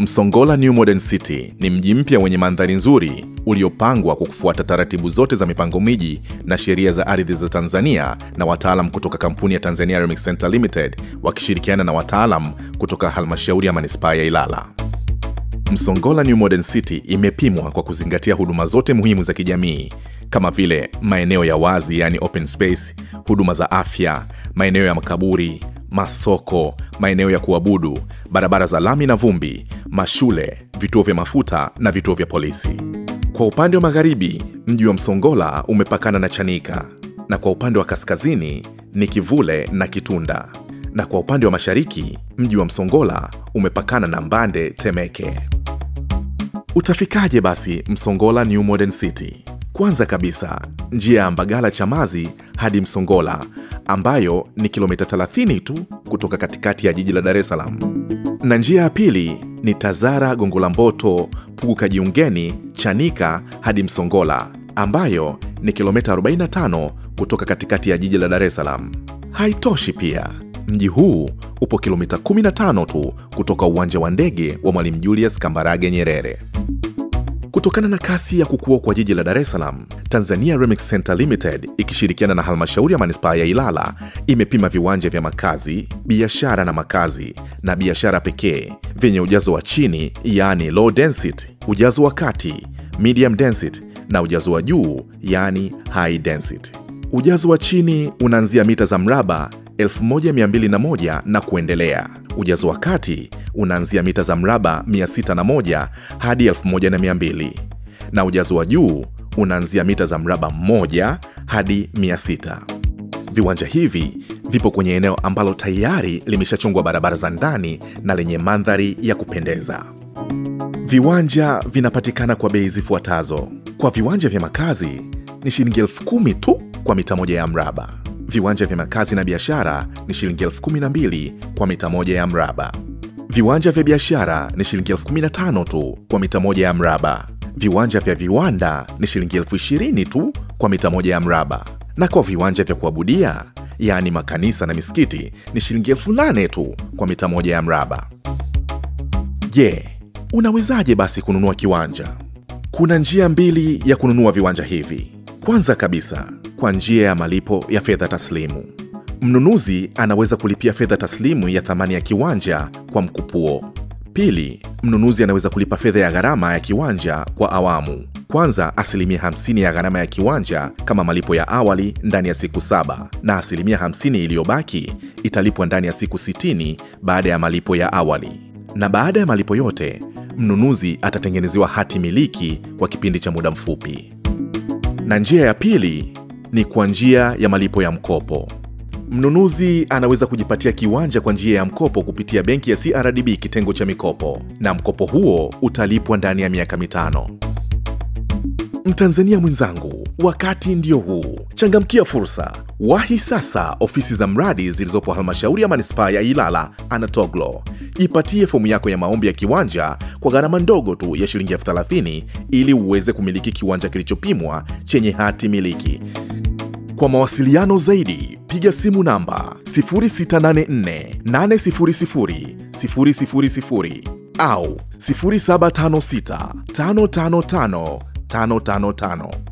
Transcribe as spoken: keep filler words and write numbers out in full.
Msongola New Modern City ni mji mpya wenye mandhari nzuri uliopangwa kwa kufuata taratibu zote za mipango miji na sheria za ardhi za Tanzania na wataalam kutoka kampuni ya Tanzania Remix Center Limited wakishirikiana na wataalam kutoka halmashauri ya manispaa ya Ilala. Msongola New Modern City imepimwa kwa kuzingatia huduma zote muhimu za kijamii kama vile maeneo ya wazi yani open space, huduma za afya, maeneo ya makaburi, masoko, maeneo ya kuabudu, barabara za lami na vumbi, mashule, vituo vya mafuta na vituo vya polisi. Kwa upande wa magharibi, mji wa Msongola umepakana na Chanika, na kwa upande wa kaskazini ni Kivule na Kitunda, na kwa upande wa mashariki, mji wa Msongola umepakana na Mbande, Temeke. Utafikaje basi Msongola New Modern City? Kwanza kabisa, njia ya Mbagala Chamazi hadi Msongola ambayo ni kilomita thelathini tu kutoka katikati ya jiji la Dar es Salaam. Na njia ya pili ni Tazara Gongo la Mboto Pugu Kajiungeni Chanika hadi Msongola ambayo ni kilomita arobaini na tano kutoka katikati ya jiji la Dar es Salaam. Haitoshi pia, mji huu upo kilomita kumi na tano tu kutoka uwanja wa ndege wa Mwalimu Julius Kambarage Nyerere. Kutokana na kasi ya kukua kwa jiji la Dar es Salaam, Tanzania Remix Center Limited ikishirikiana na halmashauri ya manispaa ya Ilala imepima viwanja vya makazi, biashara na makazi na biashara pekee vyenye ujazo wa chini yani low density, ujazo wa kati medium density na ujazo wa juu yani high density. Ujazo wa chini unaanzia mita za mraba elfu moja mia mbili na moja na kuendelea. Ujazo wa kati unaanzia mita za mraba mia sita na moja hadi elfu moja na mia mbili. Na ujazo wa juu unaanzia mita za mraba moja hadi mia sita. Viwanja hivi vipo kwenye eneo ambalo tayari limeshachongwa barabara za ndani na lenye mandhari ya kupendeza. Viwanja vinapatikana kwa bei zifuatazo. Kwa viwanja vya makazi ni shilingi elfu kumi tu kwa mita moja ya mraba. Viwanja vya makazi na biashara ni shilingi elfu kumi na mbili kwa mita moja ya mraba. Viwanja vya biashara ni shilingi elfu kumi na tano tu kwa mita moja ya mraba. Viwanja vya viwanda ni shilingi elfu ishirini tu kwa mita moja ya mraba. Na kwa viwanja vya kuabudia, yaani makanisa na misikiti, ni shilingi elfu nane tu kwa mita moja ya mraba. Je, unawezaje basi kununua kiwanja? Kuna njia mbili ya kununua viwanja hivi. Kwanza kabisa, kwa njia ya malipo ya fedha taslimu. Mnunuzi anaweza kulipia fedha taslimu ya thamani ya kiwanja kwa mkupuo. Pili, mnunuzi anaweza kulipa fedha ya gharama ya kiwanja kwa awamu. Kwanza asilimia hamsini ya gharama ya kiwanja kama malipo ya awali ndani ya siku saba, na asilimia hamsini iliyobaki italipwa ndani ya siku sitini baada ya malipo ya awali. Na baada ya malipo yote, mnunuzi atatengenezewa hati miliki kwa kipindi cha muda mfupi. Na njia ya pili ni kwa njia ya malipo ya mkopo. Mnunuzi anaweza kujipatia kiwanja kwa njia ya mkopo kupitia benki ya C R D B kitengo cha mikopo, na mkopo huo utalipwa ndani ya miaka mitano. Mtanzania mwenzangu, wakati ndio huu. Changamkia fursa. Wahi sasa ofisi za mradi zilizopo halmashauri ya manispaa ya Ilala Anatoglo. Ipatie fomu yako ya maombi ya kiwanja kwa gharama ndogo tu ya shilingi elfu thelathini ili uweze kumiliki kiwanja kilichopimwa chenye hati miliki. Kwa mawasiliano zaidi, piga simu namba sifuri sita nane nne nane sifuri sifuri sifuri sifuri sifuri au sifuri saba tano sita tano tano tano tano tano tano.